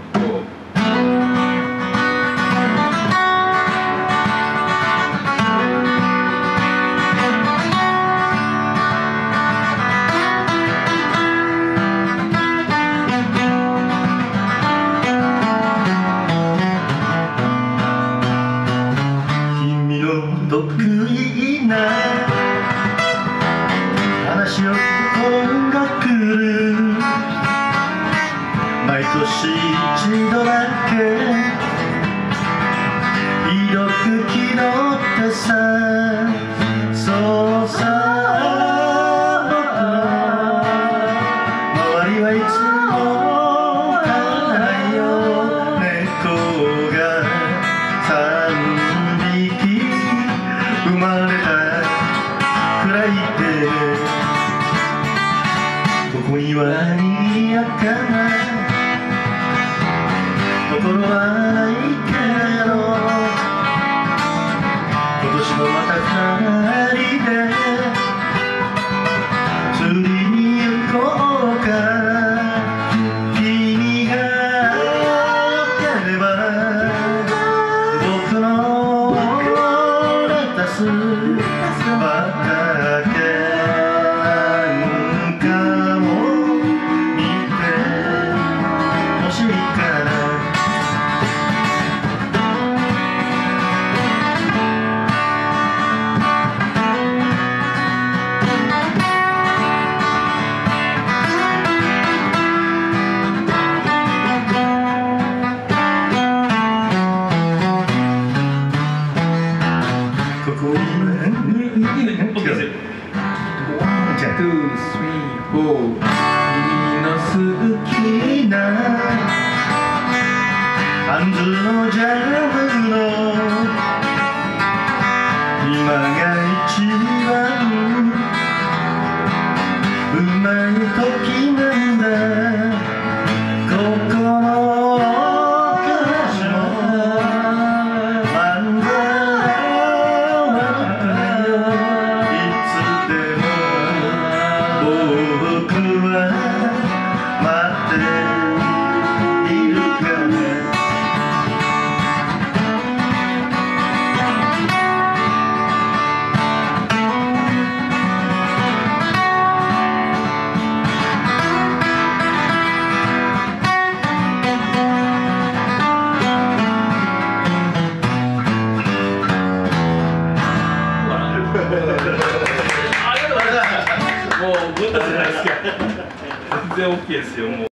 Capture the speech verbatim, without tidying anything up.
得意な話を今が来る毎年一度だけひどく気取ってさそうさ僕の周りはいつも飼わないよ猫がさんびき生まれたくらいでここには賑やかなところはないけど今年もまた二人で釣りに行こうか君がよければ僕の畑なんかも見てほしいからここに Two, three, four. 君の好きなあんずのジャムの今が一番うまい時なんだ心からしもまんざら悪くないよいつでも僕は待っているからもう、ぶったじゃないですか。全然 OK ですよ、もう。